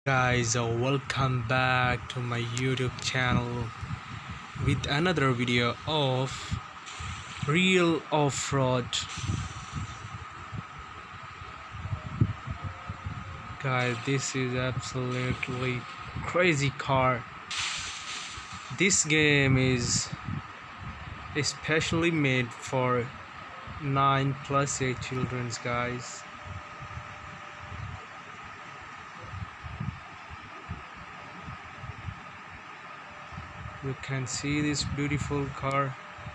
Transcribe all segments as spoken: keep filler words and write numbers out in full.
Guys, uh, welcome back to my YouTube channel with another video of real off-road. Guys, this is absolutely crazy car. This game is especially made for nine plus eight children's, guys. You can see this beautiful car.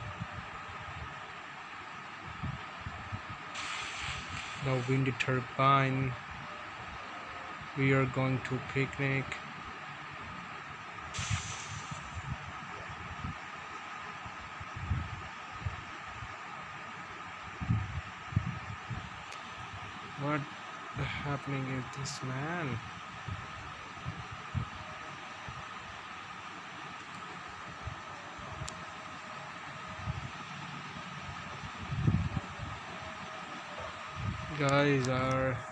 The wind turbine. We are going to picnic. What the happening is this, man? Guys are